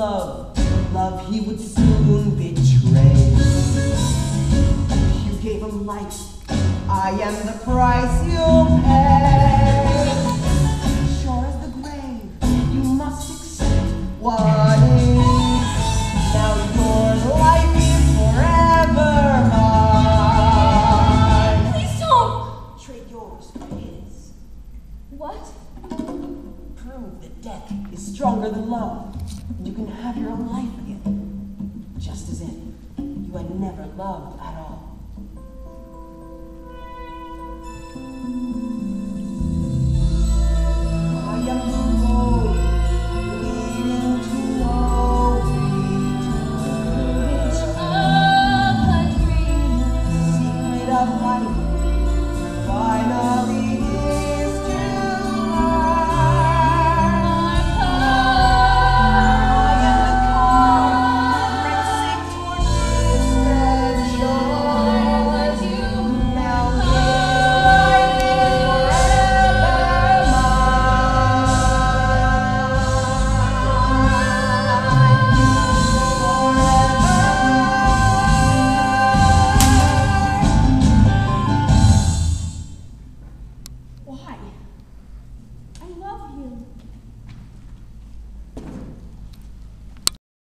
love he would soon betray. If you gave him life, I am the price you'll pay. Sure as the grave, you must accept what is. Now your life is forever mine. Please don't! Trade yours for his. What? Prove that death is stronger than love, and you can have your own life again. Just as if you had never loved at